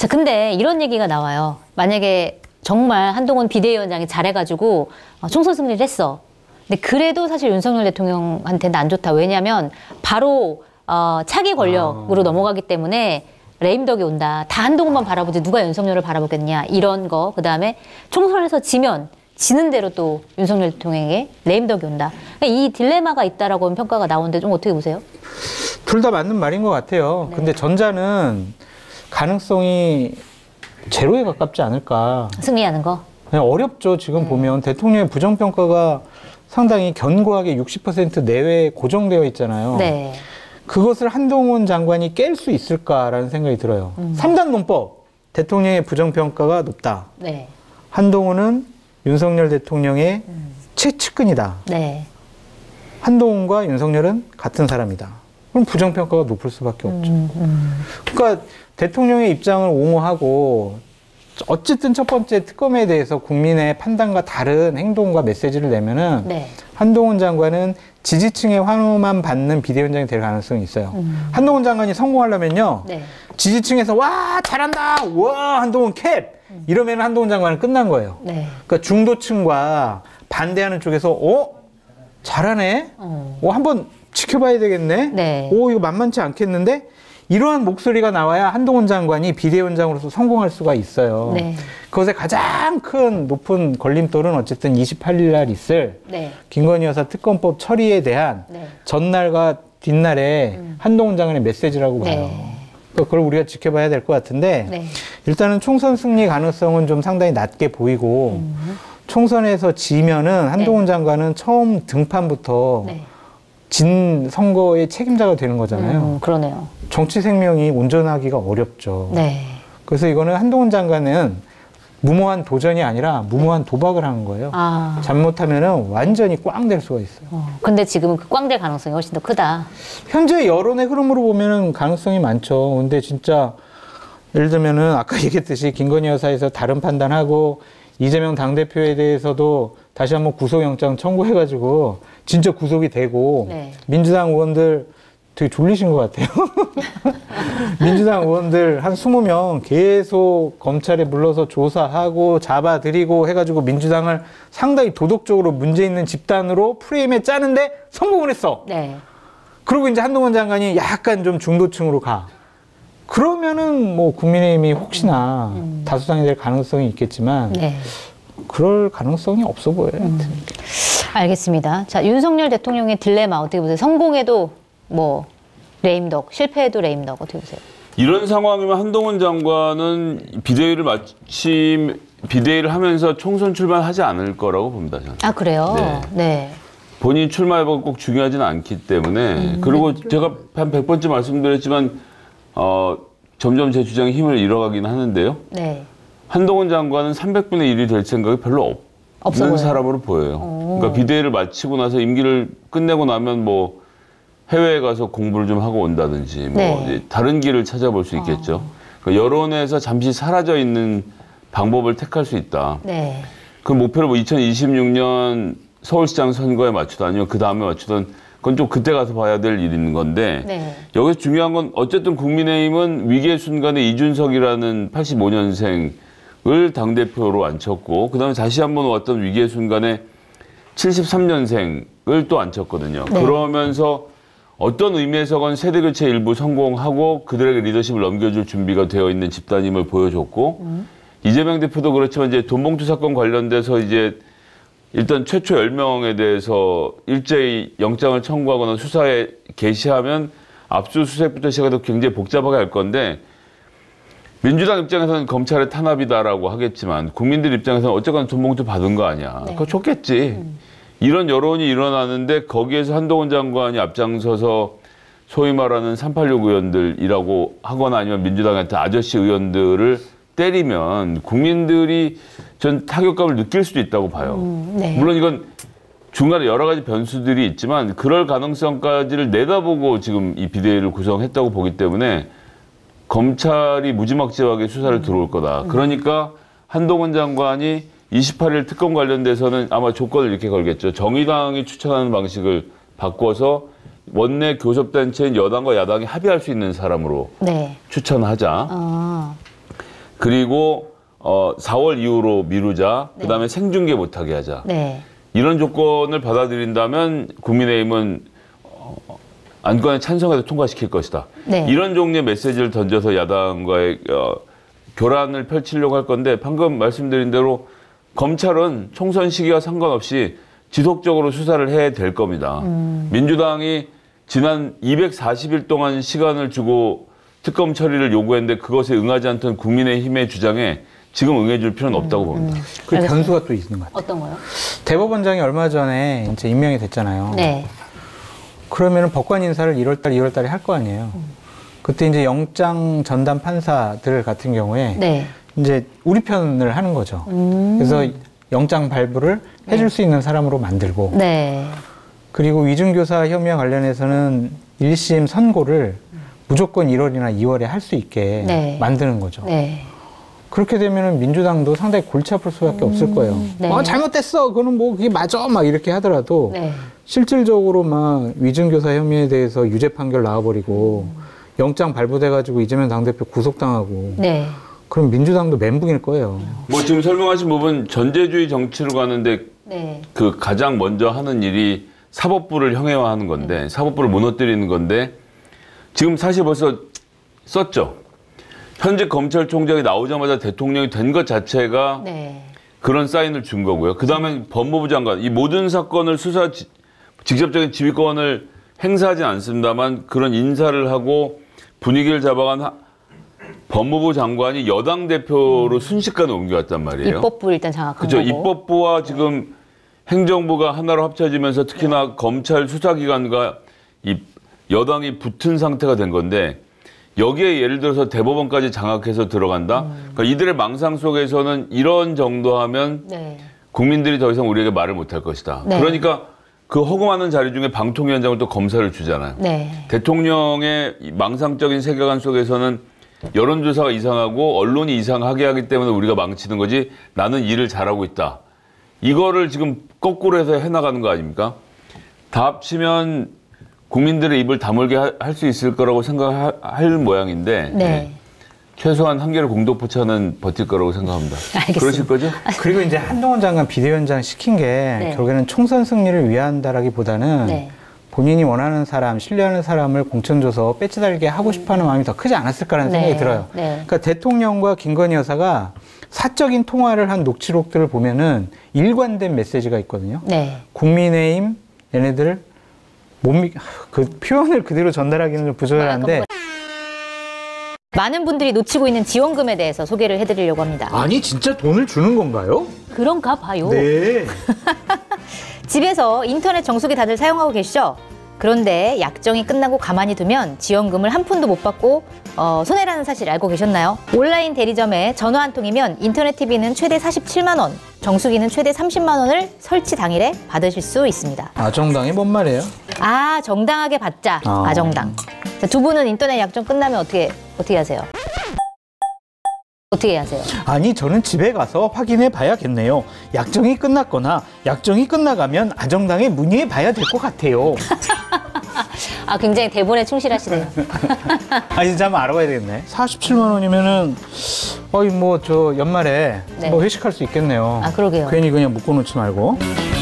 자, 근데 이런 얘기가 나와요. 만약에 정말 한동훈 비대위원장이 잘해가지고 총선 승리를 했어. 근데 그래도 사실 윤석열 대통령한테는 안 좋다. 왜냐하면 바로 차기 권력으로 넘어가기 때문에 레임덕이 온다. 다 한동훈만 바라보지 누가 윤석열을 바라보겠냐. 이런 거. 그다음에 총선에서 지면 지는 대로 또 윤석열 대통령에게 레임덕이 온다. 이 딜레마가 있다라고 하는 평가가 나오는데 좀 어떻게 보세요? 둘 다 맞는 말인 것 같아요. 네. 근데 전자는 가능성이 제로에 가깝지 않을까. 승리하는 거? 그냥 어렵죠. 지금 보면 대통령의 부정평가가 상당히 견고하게 60% 내외에 고정되어 있잖아요. 네. 그것을 한동훈 장관이 깰 수 있을까라는 생각이 들어요. 3단 논법. 대통령의 부정평가가 높다. 네. 한동훈은 윤석열 대통령의 최측근이다. 네. 한동훈과 윤석열은 같은 사람이다. 그럼 부정평가가 높을 수밖에 없죠. 그러니까 대통령의 입장을 옹호하고 어쨌든 첫 번째 특검에 대해서 국민의 판단과 다른 행동과 메시지를 내면은 네. 한동훈 장관은 지지층의 환호만 받는 비대위원장이 될 가능성이 있어요. 한동훈 장관이 성공하려면요. 네. 지지층에서 와 잘한다. 와 한동훈 캡. 이러면 한동훈 장관은 끝난 거예요. 네. 그러니까 중도층과 반대하는 쪽에서 잘하네. 한번 지켜봐야 되겠네. 네. 이거 만만치 않겠는데? 이러한 목소리가 나와야 한동훈 장관이 비대위원장으로서 성공할 수가 있어요. 네. 그것의 가장 큰 높은 걸림돌은 어쨌든 28일 날 있을 네. 김건희 여사 특검법 처리에 대한 네. 전날과 뒷날에 한동훈 장관의 메시지라고 봐요. 네. 그걸 우리가 지켜봐야 될 것 같은데 네. 일단은 총선 승리 가능성은 좀 상당히 낮게 보이고 총선에서 지면은 한동훈 장관은 처음 등판부터 네. 진 선거의 책임자가 되는 거잖아요. 그러네요. 정치 생명이 온전하기가 어렵죠. 네. 그래서 이거는 한동훈 장관은 무모한 도전이 아니라 무모한 도박을 하는 거예요. 잘못하면은 완전히 꽝 될 수가 있어요. 근데 지금은 그 꽝 될 가능성이 훨씬 더 크다. 현재 여론의 흐름으로 보면은 가능성이 많죠. 근데 진짜 예를 들면은 아까 얘기했듯이 김건희 여사에서 다른 판단하고 이재명 당대표에 대해서도 다시 한번 구속영장 청구해가지고 진짜 구속이 되고 네. 민주당 의원들 되게 졸리신 것 같아요. 민주당 의원들 한 20명 계속 검찰에 불러서 조사하고 잡아들이고 해가지고 민주당을 상당히 도덕적으로 문제 있는 집단으로 프레임에 짜는데 성공을 했어. 네. 그리고 이제 한동훈 장관이 약간 좀 중도층으로 가. 그러면은 뭐 국민의힘이 혹시나 다수당이 될 가능성이 있겠지만 네. 그럴 가능성이 없어 보여요. 알겠습니다. 자, 윤석열 대통령의 딜레마 어떻게 보세요? 성공해도 뭐 레임덕, 실패해도 레임덕 어떻게 보세요? 이런 상황이면 한동훈 장관은 비대위를 하면서 총선 출마하지 않을 거라고 봅니다. 저는. 아, 그래요? 네. 네. 본인이 출마해보고 꼭 중요하지는 않기 때문에 그리고 제가 한 100번째 말씀드렸지만 점점 제 주장이 힘을 잃어가긴 하는데요. 네. 한동훈 장관은 300분의 1이 될 생각이 별로 없는 보여요. 사람으로 보여요. 그러니까 비대위를 마치고 나서 임기를 끝내고 나면 뭐 해외에 가서 공부를 좀 하고 온다든지 뭐 네. 이제 다른 길을 찾아볼 수 있겠죠. 그러니까 여론에서 잠시 사라져 있는 방법을 택할 수 있다. 네. 그 목표를 뭐 2026년 서울시장 선거에 맞추든 아니면 그 다음에 맞추든 그건 좀 그때 가서 봐야 될 일인 건데 네. 여기서 중요한 건 어쨌든 국민의힘은 위기의 순간에 이준석이라는 85년생을 당대표로 앉혔고 그다음에 다시 한번 어떤 위기의 순간에 73년생을 또 앉혔거든요. 네. 그러면서 어떤 의미에서건 세대교체 일부 성공하고 그들에게 리더십을 넘겨줄 준비가 되어 있는 집단임을 보여줬고 이재명 대표도 그렇지만 이제 돈봉투 사건 관련돼서 이제 일단 최초 10명에 대해서 일제히 영장을 청구하거나 수사에 개시하면 압수수색부터 시작해서 굉장히 복잡하게 할 건데 민주당 입장에서는 검찰의 탄압이다라고 하겠지만 국민들 입장에서는 어쨌거나 돈봉투 받은 거 아니야. 네. 그거 좋겠지. 이런 여론이 일어나는데 거기에서 한동훈 장관이 앞장서서 소위 말하는 386 의원들이라고 하거나 아니면 민주당한테 아저씨 의원들을 때리면 국민들이 전 타격감을 느낄 수도 있다고 봐요. 네. 물론 이건 중간에 여러 가지 변수들이 있지만 그럴 가능성까지를 내다보고 지금 이 비대위를 구성했다고 보기 때문에 검찰이 무지막지하게 수사를 들어올 거다. 그러니까 한동훈 장관이 28일 특검 관련돼서는 아마 조건을 이렇게 걸겠죠. 정의당이 추천하는 방식을 바꿔서 원내 교섭단체인 여당과 야당이 합의할 수 있는 사람으로 네. 추천하자. 그리고 4월 이후로 미루자. 네. 그다음에 생중계 못하게 하자. 네. 이런 조건을 받아들인다면 국민의힘은 안건에 찬성해서 통과시킬 것이다. 네. 이런 종류의 메시지를 던져서 야당과의 교란을 펼치려고 할 건데 방금 말씀드린 대로 검찰은 총선 시기와 상관없이 지속적으로 수사를 해야 될 겁니다. 민주당이 지난 240일 동안 시간을 주고 특검 처리를 요구했는데 그것에 응하지 않던 국민의힘의 주장에 지금 응해줄 필요는 없다고 봅니다. 그 변수가 또 있는 것 같아요. 어떤 거요? 대법원장이 얼마 전에 이제 임명이 됐잖아요. 네. 그러면은 법관 인사를 2월달에 할 거 아니에요. 그때 이제 영장 전담 판사들 같은 경우에 네. 이제 우리 편을 하는 거죠. 그래서 영장 발부를 해줄 수 있는 사람으로 만들고 네. 그리고 위중교사 혐의와 관련해서는 1심 선고를 무조건 1월이나 2월에 할 수 있게 네. 만드는 거죠. 네. 그렇게 되면은 민주당도 상당히 골치 아플 수밖에 없을 거예요. 네. 잘못됐어. 그거는 뭐 그게 맞아. 막 이렇게 하더라도 네. 실질적으로 막 위중교사 혐의에 대해서 유죄 판결 나와버리고 영장 발부돼가지고 이재명 당대표 구속당하고 네. 그럼 민주당도 멘붕일 거예요. 뭐 지금 설명하신 부분 전제주의 정치로 가는데 네. 그 가장 먼저 하는 일이 사법부를 형해화하는 건데 사법부를 무너뜨리는 건데 지금 사실 벌써 썼죠. 현직 검찰총장이 나오자마자 대통령이 된 것 자체가 네. 그런 사인을 준 거고요. 그 다음에 법무부 장관, 이 모든 사건을 직접적인 지휘권을 행사하진 않습니다만 그런 인사를 하고 분위기를 잡아간 법무부 장관이 여당 대표로 순식간에 옮겨왔단 말이에요. 입법부 일단 장악한 그렇죠. 거고. 입법부와 지금 행정부가 하나로 합쳐지면서 특히나 검찰 수사기관과 이 여당이 붙은 상태가 된 건데 여기에 예를 들어서 대법원까지 장악해서 들어간다. 그러니까 이들의 망상 속에서는 이런 정도 하면 네. 국민들이 더 이상 우리에게 말을 못할 것이다. 네. 그러니까 그 허공하는 자리 중에 방통위원장을 또 검사를 주잖아요. 네. 대통령의 이 망상적인 세계관 속에서는 여론조사가 이상하고 언론이 이상하게 하기 때문에 우리가 망치는 거지 나는 일을 잘하고 있다. 이거를 지금 거꾸로 해서 해나가는 거 아닙니까? 다 합치면 국민들의 입을 다물게 할 수 있을 거라고 생각할 모양인데 네. 최소한 한겨레 공동포차는 버틸 거라고 생각합니다. 알겠습니다. 그러실 거죠? 그리고 이제 한동훈 장관 비대위원장 시킨 게 네. 결국에는 총선 승리를 위한다라기보다는 네. 본인이 원하는 사람, 신뢰하는 사람을 공천 줘서 배치 달게 하고 싶어하는 마음이 더 크지 않았을까라는 네. 생각이 들어요. 네. 그러니까 대통령과 김건희 여사가 사적인 통화를 한 녹취록들을 보면은 일관된 메시지가 있거든요. 네. 국민의힘 얘네들 그 표현을 그대로 전달하기는 좀 부족한데 많은 분들이 놓치고 있는 지원금에 대해서 소개를 해드리려고 합니다. 아니 진짜 돈을 주는 건가요? 그런가 봐요. 네. 집에서 인터넷 정수기 다들 사용하고 계시죠? 그런데 약정이 끝나고 가만히 두면 지원금을 한 푼도 못 받고 손해라는 사실 알고 계셨나요? 온라인 대리점에 전화 한 통이면 인터넷 TV는 최대 47만 원, 정수기는 최대 30만 원을 설치 당일에 받으실 수 있습니다. 정당이 뭔 말이에요? 정당하게 받자. 아. 정당. 자, 두 분은 인터넷 약정 끝나면 어떻게 하세요? 어떻게 하세요? 아니 저는 집에 가서 확인해 봐야겠네요. 약정이 끝났거나 약정이 끝나가면 아정당에 문의해 봐야 될 것 같아요. 굉장히 대본에 충실하시네요. 진짜 한번 알아봐야 되겠네. 47만 원이면은 뭐 저 연말에 네. 뭐 회식할 수 있겠네요. 그러게요. 괜히 그냥 묶어놓지 말고.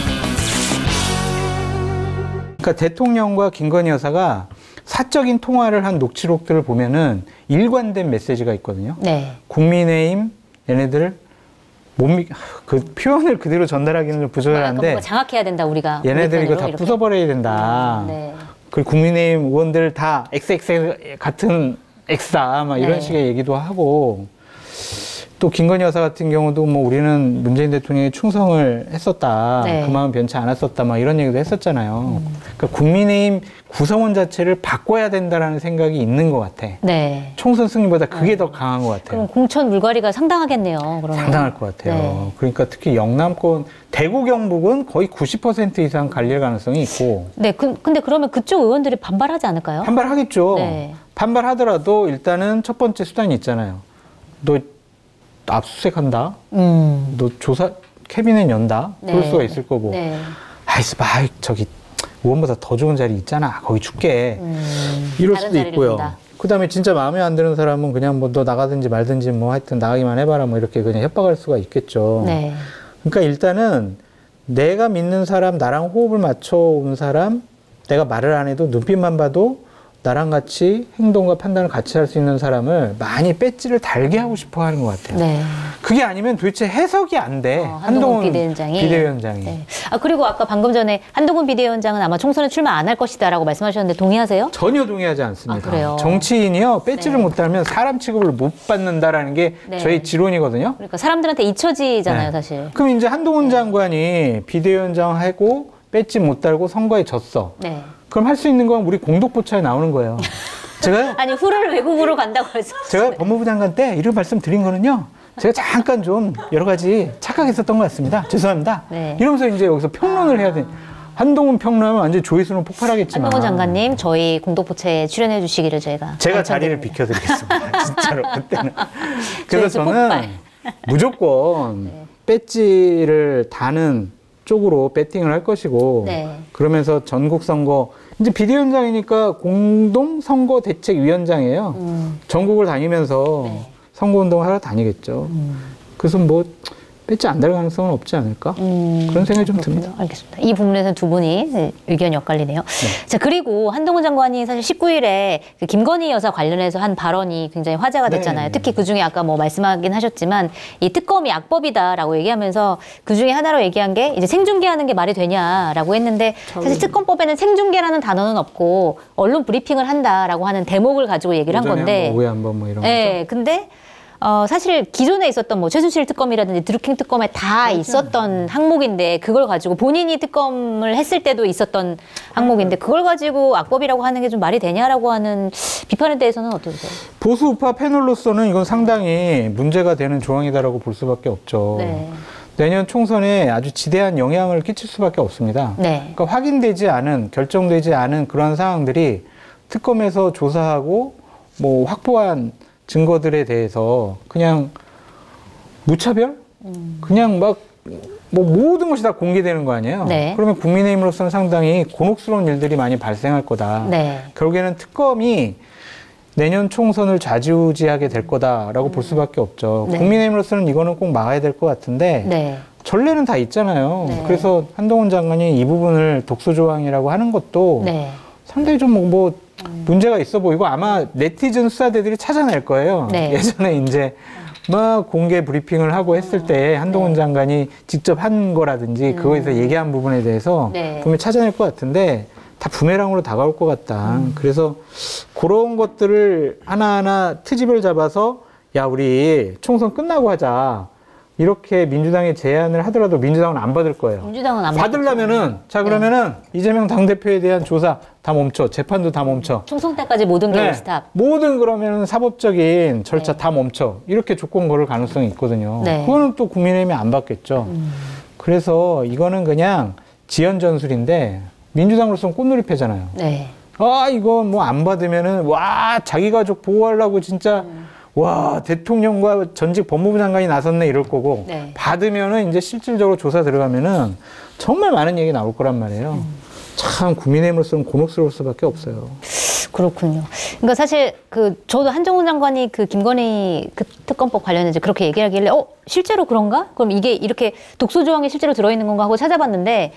그러니까 대통령과 김건희 여사가 사적인 통화를 한 녹취록들을 보면은 일관된 메시지가 있거든요. 네. 국민의힘 얘네들 그 표현을 그대로 전달하기는 좀 부족한데 뭔가 장악해야 된다 우리가. 얘네들 이거 다 이렇게. 부숴버려야 된다. 네. 그 국민의힘 의원들 다 XX 같은 X다 막 이런 네. 식의 얘기도 하고 또 김건희 여사 같은 경우도 뭐 우리는 문재인 대통령에 충성을 했었다. 네. 그 마음 변치 않았었다. 막 이런 얘기도 했었잖아요. 그러니까 국민의힘 구성원 자체를 바꿔야 된다라는 생각이 있는 것 같아. 네. 총선 승리보다 그게 더 강한 것 같아요. 그럼 공천 물갈이가 상당하겠네요. 그러면. 상당할 것 같아요. 네. 그러니까 특히 영남권, 대구 경북은 거의 90% 이상 갈릴 가능성이 있고 네. 근데 그러면 그쪽 의원들이 반발하지 않을까요? 반발하겠죠. 네. 반발하더라도 일단은 첫 번째 수단이 있잖아요. 너 압수수색한다. 너 조사 캐비넷 연다. 그럴 네. 수가 있을 거고. 네. 저기 의원보다 더 좋은 자리 있잖아. 거기 줄게. 이럴 다른 수도 자리를 있고요. 준다. 그다음에 진짜 마음에 안 드는 사람은 그냥 뭐 너 나가든지 말든지 뭐 하여튼 나가기만 해봐라 뭐 이렇게 그냥 협박할 수가 있겠죠. 네. 그러니까 일단은 내가 믿는 사람, 나랑 호흡을 맞춰온 사람, 내가 말을 안 해도 눈빛만 봐도 나랑 같이 행동과 판단을 같이 할 수 있는 사람을 많이 배지를 달게 하고 싶어 하는 것 같아요. 네. 그게 아니면 도대체 해석이 안 돼. 한동훈 비대위원장이. 네. 그리고 아까 방금 전에 한동훈 비대위원장은 아마 총선에 출마 안 할 것이다라고 말씀하셨는데 동의하세요? 전혀 동의하지 않습니다. 아, 그래요? 정치인이요, 배지를 네. 못 달면 사람 취급을 못 받는다라는 게 네. 저희 지론이거든요. 그러니까 사람들한테 잊혀지잖아요, 네. 사실. 그럼 이제 한동훈 장관이 비대위원장 하고 배지 못 달고 선거에 졌어. 네. 그럼 할 수 있는 건 우리 공덕포차에 나오는 거예요. 제가요, 아니 후를 외국으로 간다고 해서. 제가 법무부 장관 때 이런 말씀 드린 거는요. 제가 잠깐 좀 여러 가지 착각했었던 것 같습니다. 죄송합니다. 네. 이러면서 이제 여기서 평론을 해야 돼. 한동훈 평론하면 완전 조회수는 폭발하겠지만. 한동훈 장관님 저희 공동포체에 출연해 주시기를 제가 자리를 당첨드립니다. 비켜드리겠습니다. 진짜로 그때는. 그래서 조회수 저는 폭발. 무조건 네. 배지를 다는 쪽으로 배팅을 할 것이고 네. 그러면서 전국 선거 이제 비대위원장이니까 공동선거대책위원장이에요. 전국을 다니면서 네. 선거운동을 하러 다니겠죠. 그래서 뭐 배지 안 달 가능성은 없지 않을까? 그런 생각이 좀 듭니다. 알겠습니다. 이 부분에서는 두 분이 의견이 엇갈리네요. 자, 그리고 한동훈 장관이 사실 19일에 그 김건희 여사 관련해서 한 발언이 굉장히 화제가 됐잖아요. 네. 특히 그 중에 아까 뭐 말씀하긴 하셨지만 이 특검이 악법이다라고 얘기하면서 그 중에 하나로 얘기한 게 이제 생중계하는 게 말이 되냐라고 했는데 사실 특검법에는 생중계라는 단어는 없고 언론 브리핑을 한다라고 하는 대목을 가지고 얘기를 한 건데. 오후에 한번 뭐 이런 네, 근데 사실 기존에 있었던 뭐 최순실 특검이라든지 드루킹 특검에 다 있었던 항목인데 그걸 가지고 본인이 특검을 했을 때도 있었던 항목인데 그걸 가지고 악법이라고 하는 게 좀 말이 되냐라고 하는 비판에 대해서는 어떻게 보세요? 보수 우파 패널로서는 이건 상당히 문제가 되는 조항이다라고 볼 수밖에 없죠. 네. 내년 총선에 아주 지대한 영향을 끼칠 수밖에 없습니다. 네. 그러니까 확인되지 않은, 결정되지 않은 그런 사항들이 특검에서 조사하고 뭐 확보한 증거들에 대해서 그냥 무차별? 그냥 막 뭐 모든 것이 다 공개되는 거 아니에요? 네. 그러면 국민의힘으로서는 상당히 곤혹스러운 일들이 많이 발생할 거다. 네. 결국에는 특검이 내년 총선을 좌지우지하게 될 거다라고 볼 수밖에 없죠. 네. 국민의힘으로서는 이거는 꼭 막아야 될 것 같은데 네. 전례는 다 있잖아요. 네. 그래서 한동훈 장관이 이 부분을 독소조항이라고 하는 것도 네. 상당히 좀 뭐 문제가 있어 보이고 아마 네티즌 수사대들이 찾아낼 거예요. 네. 예전에 이제 막 공개 브리핑을 하고 했을 때 한동훈 장관이 직접 한 거라든지 그거에서 얘기한 부분에 대해서 네. 분명히 찾아낼 것 같은데 다 부메랑으로 다가올 것 같다. 그래서 그런 것들을 하나하나 트집을 잡아서 야 우리 총선 끝나고 하자. 이렇게 민주당에 제안을 하더라도 민주당은 안 받을 거예요. 민주당은 안 받으려면은 자 그러면은 이재명 당대표에 대한 조사 다 멈춰, 재판도 다 멈춰. 총선 때까지 모든 게 네. 스탑. 모든 그러면 사법적인 절차 네. 다 멈춰. 이렇게 조건 걸을 가능성이 있거든요. 네. 그거는 또 국민의힘이 안 받겠죠. 그래서 이거는 그냥 지연 전술인데 민주당으로서는 꽃놀이패잖아요. 네. 아 이거 뭐 안 받으면은 와 자기 가족 보호하려고 진짜 와 대통령과 전직 법무부 장관이 나섰네 이럴 거고 네. 받으면은 이제 실질적으로 조사 들어가면은 정말 많은 얘기 나올 거란 말이에요. 참 국민의힘으로서는 곤혹스러울 수밖에 없어요. 그렇군요. 그러니까 사실 저도 한동훈 장관이 그 김건희 그 특검법 관련해서 그렇게 얘기하길래 실제로 그런가? 그럼 이게 이렇게 독소 조항이 실제로 들어있는 건가 하고 찾아봤는데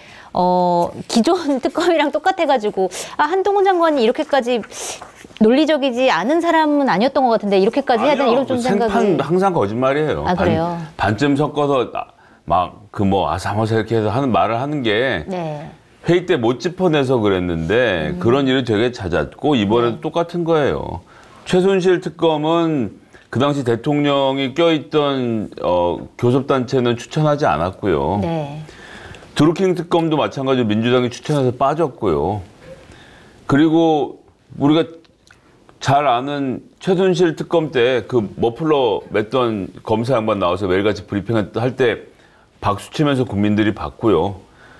기존 특검이랑 똑같아가지고 한동훈 장관이 이렇게까지 논리적이지 않은 사람은 아니었던 것 같은데 이렇게까지 해야 되나 이런 좀 생각이. 생판 항상 거짓말이에요. 그래요? 반쯤 섞어서 막 그 뭐 아사모사 이렇게 해서 하는 말을 하는 게 네. 회의 때 못 짚어내서 그랬는데 그런 일이 되게 잦았고 이번에도 똑같은 거예요. 최순실 특검은 그 당시 대통령이 껴있던 교섭단체는 추천하지 않았고요. 네. 드루킹 특검도 마찬가지로 민주당이 추천해서 빠졌고요. 그리고 우리가 잘 아는 최순실 특검 때 그 머플러 맸던 검사 양반 나와서 매일같이 브리핑할 때 박수 치면서 국민들이 봤고요.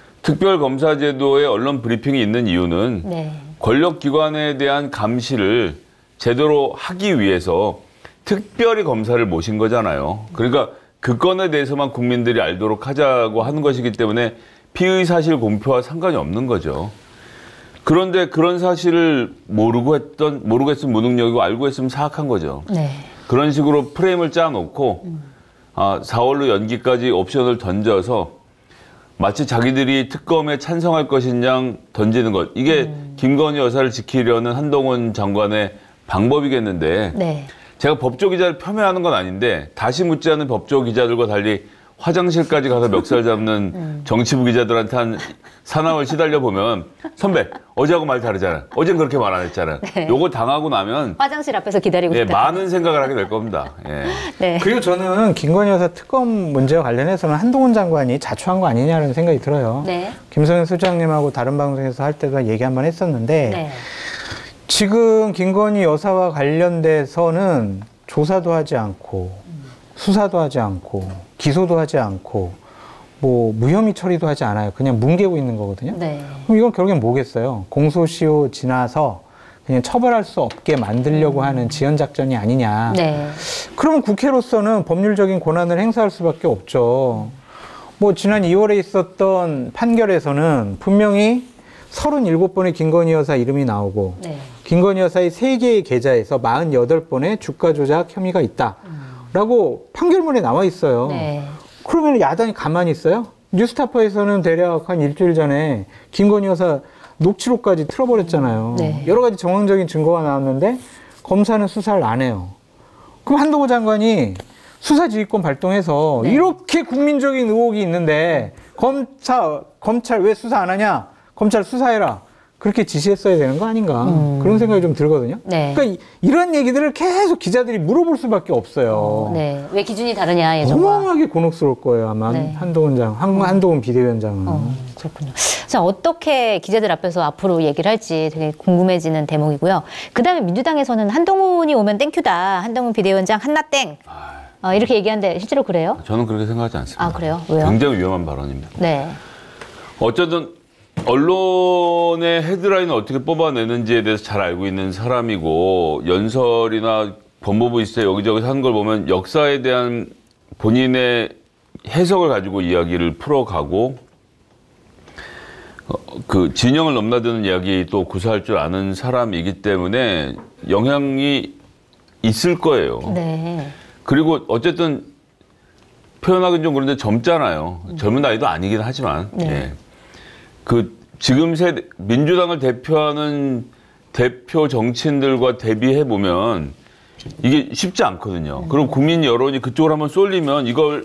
특별검사제도에 언론 브리핑이 있는 이유는 네. 권력기관에 대한 감시를 제대로 하기 위해서 특별히 검사를 모신 거잖아요. 그러니까 그 건에 대해서만 국민들이 알도록 하자고 하는 것이기 때문에 피의 사실 공표와 상관이 없는 거죠. 그런데 그런 사실을 모르고 했으면 무능력이고 알고 했으면 사악한 거죠. 네. 그런 식으로 프레임을 짜놓고 4월로 연기까지 옵션을 던져서 마치 자기들이 특검에 찬성할 것인 양 던지는 것. 이게 김건희 여사를 지키려는 한동훈 장관의 방법이겠는데 네. 제가 법조 기자를 폄훼하는 건 아닌데 다시 묻지 않은 법조 기자들과 달리 화장실까지 가서 멱살 잡는 정치부 기자들한테 한 사나흘 시달려 보면 선배 어제하고 말 다르잖아. 어젠 그렇게 말 안 했잖아. 네. 요거 당하고 나면 화장실 앞에서 기다리고 예, 있다. 많은 생각을 하게 될 겁니다. 예. 네. 그리고 저는 김건희 여사 특검 문제와 관련해서는 한동훈 장관이 자초한 거 아니냐는 생각이 들어요. 네. 김성현 소장님하고 다른 방송에서 할 때도 얘기 한번 했었는데 네. 지금 김건희 여사와 관련돼서는 조사도 하지 않고 수사도 하지 않고 기소도 하지 않고 뭐 무혐의 처리도 하지 않아요. 그냥 뭉개고 있는 거거든요. 네. 그럼 이건 결국엔 뭐겠어요? 공소시효 지나서 그냥 처벌할 수 없게 만들려고 하는 지연 작전이 아니냐. 네. 그러면 국회로서는 법률적인 권한을 행사할 수밖에 없죠. 뭐 지난 2월에 있었던 판결에서는 분명히 37번의 김건희 여사 이름이 나오고 네. 김건희 여사의 3개의 계좌에서 48번의 주가 조작 혐의가 있다라고 판결문에 나와 있어요. 네. 그러면 야당이 가만히 있어요? 뉴스타파에서는 대략 한 일주일 전에 김건희 여사 녹취록까지 틀어버렸잖아요. 네. 여러 가지 정황적인 증거가 나왔는데 검사는 수사를 안 해요. 그럼 한동훈 장관이 수사지휘권 발동해서 네. 이렇게 국민적인 의혹이 있는데 검찰 왜 수사 안 하냐? 검찰 수사해라. 그렇게 지시했어야 되는 거 아닌가. 그런 생각이 좀 들거든요. 네. 그러니까 이런 얘기들을 계속 기자들이 물어볼 수밖에 없어요. 네. 왜 기준이 다르냐, 예전과. 어마어마하게 곤혹스러울 거예요, 아마. 네. 한동훈 비대위원장은. 그렇군요. 자, 어떻게 기자들 앞에서 앞으로 얘기를 할지 되게 궁금해지는 대목이고요. 그 다음에 민주당에서는 한동훈이 오면 땡큐다. 한동훈 비대위원장 한나땡. 이렇게 얘기하는데 실제로 그래요? 저는 그렇게 생각하지 않습니다. 아, 그래요? 왜요? 굉장히 위험한 발언입니다. 네. 어쨌든 언론의 헤드라인을 어떻게 뽑아내는지에 대해서 잘 알고 있는 사람이고 연설이나 법무부 있어요 여기저기 하는 걸 보면 역사에 대한 본인의 해석을 가지고 이야기를 풀어가고 그 진영을 넘나드는 이야기 또 구사할 줄 아는 사람이기 때문에 영향이 있을 거예요. 네. 그리고 어쨌든 표현하기는 좀 그런데 젊잖아요. 젊은 나이도 아니긴 하지만 네. 예. 그 지금 세대 민주당을 대표하는 대표 정치인들과 대비해 보면 이게 쉽지 않거든요. 그럼 국민 여론이 그쪽으로 한번 쏠리면 이걸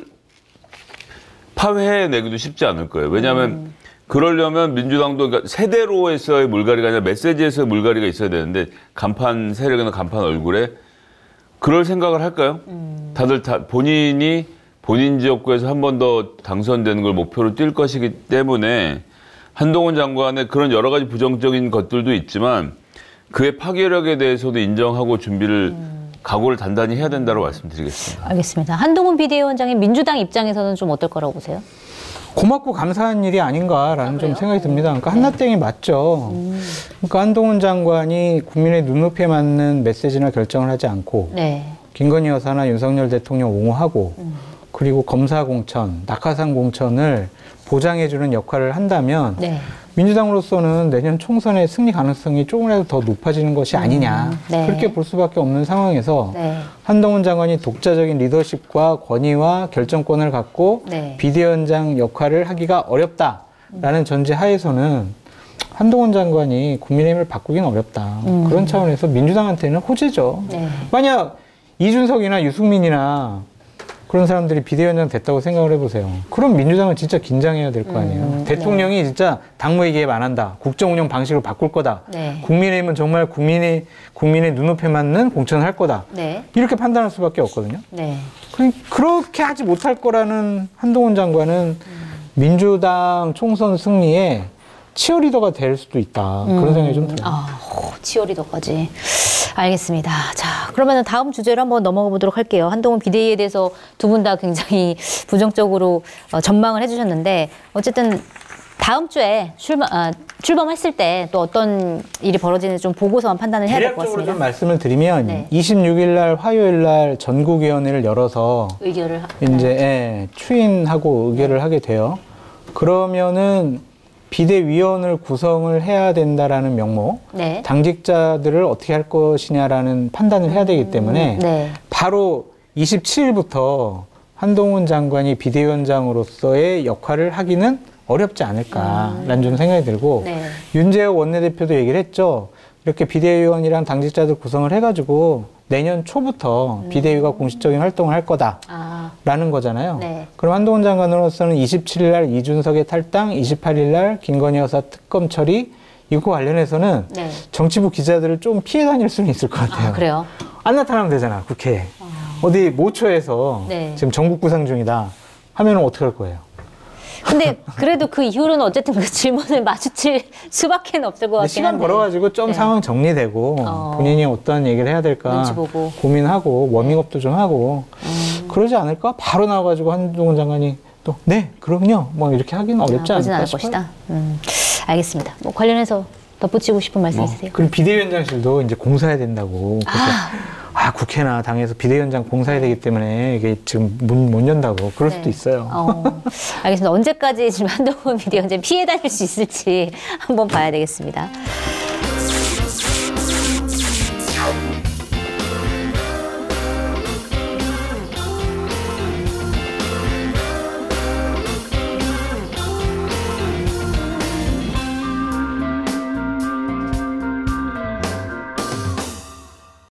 파회해내기도 쉽지 않을 거예요. 왜냐하면 그러려면 민주당도 그러니까 세대로에서의 물갈이가 아니라 메시지에서의 물갈이가 있어야 되는데 간판 세력이나 간판 얼굴에 그럴 생각을 할까요? 다들 본인이 본인 지역구에서 한 번 더 당선되는 걸 목표로 뛸 것이기 때문에 한동훈 장관의 그런 여러 가지 부정적인 것들도 있지만 그의 파괴력에 대해서도 인정하고 준비를 각오를 단단히 해야 된다고 말씀드리겠습니다. 알겠습니다. 한동훈 비대위원장의 민주당 입장에서는 좀 어떨 거라고 보세요? 고맙고 감사한 일이 아닌가라는 좀 생각이 듭니다. 그러니까 한나땡이 맞죠. 그러니까 한동훈 장관이 국민의 눈높이에 맞는 메시지나 결정을 하지 않고 네. 김건희 여사나 윤석열 대통령 옹호하고 그리고 검사 공천, 낙하산 공천을 보장해주는 역할을 한다면 네. 민주당으로서는 내년 총선의 승리 가능성이 조금이라도 더 높아지는 것이 아니냐. 네. 그렇게 볼 수밖에 없는 상황에서 네. 한동훈 장관이 독자적인 리더십과 권위와 결정권을 갖고 네. 비대위원장 역할을 하기가 어렵다라는 전제 하에서는 한동훈 장관이 국민의힘을 바꾸기는 어렵다. 그런 차원에서 민주당한테는 호재죠. 네. 만약 이준석이나 유승민이나 그런 사람들이 비대위원장 됐다고 생각을 해보세요. 그럼 민주당은 진짜 긴장해야 될 거 아니에요. 대통령이 진짜 당무의 개입 안 한다. 국정운영 방식을 바꿀 거다. 네. 국민의힘은 정말 국민의 눈높이에 맞는 공천을 할 거다. 네. 이렇게 판단할 수밖에 없거든요. 네. 그렇게 하지 못할 거라는 한동훈 장관은 민주당 총선 승리에 치어리더가 될 수도 있다. 그런 생각이 좀 들어요. 치어리더까지. 알겠습니다. 자, 그러면 다음 주제로 한번 넘어가 보도록 할게요. 한동훈 비대위에 대해서 두 분 다 굉장히 부정적으로 전망을 해주셨는데 어쨌든 다음 주에 출범했을 때 또 어떤 일이 벌어지는지 좀 보고서만 판단을 해야 될 것 대략적으로 같습니다. 좀 말씀을 드리면 네. 26일 날 화요일 날 전국위원회를 열어서 의결을 이제 추인하고 의결을 하게 돼요. 그러면은 비대위원을 구성을 해야 된다라는 명목, 네. 당직자들을 어떻게 할 것이냐라는 판단을 해야 되기 때문에 네. 바로 27일부터 한동훈 장관이 비대위원장으로서의 역할을 하기는 어렵지 않을까라는 좀 생각이 들고 네. 윤재호 원내대표도 얘기를 했죠. 이렇게 비대위원이랑 당직자들 구성을 해가지고 내년 초부터 비대위가 공식적인 활동을 할 거다라는 거잖아요. 네. 그럼 한동훈 장관으로서는 27일 날 이준석의 탈당, 28일 날 김건희 여사 특검 처리 이거 관련해서는 네. 정치부 기자들을 좀 피해 다닐 수는 있을 것 같아요. 아, 그래요? 안 나타나면 되잖아, 국회에. 어디 모처에서 네. 지금 전국 구상 중이다 하면은 어떻게 할 거예요? 근데 그래도 그 이후로는 어쨌든 그 질문을 마주칠 수밖에 없을 것 근데 같긴 시간 한데. 벌어가지고 좀 네. 상황 정리되고 본인이 어떤 얘기를 해야 될까 눈치 보고. 고민하고 워밍업도 좀 하고 그러지 않을까? 바로 나와가지고 한동훈 장관이 또 네, 그럼요. 뭐 이렇게 하기는 어렵지 그러진 않을까 않을 싶어요. 것이다. 알겠습니다. 뭐 관련해서 덧붙이고 싶은 말씀 있으세요? 그리고 비대위원장실도 이제 공사해야 된다고. 그래서 국회나 당에서 비대위원장 공사해야 되기 때문에 이게 지금 문 못 연다고 그럴 수도 네. 있어요. 알겠습니다. 언제까지 지금 한동훈 비대위원장 피해 다닐 수 있을지 한번 봐야 되겠습니다.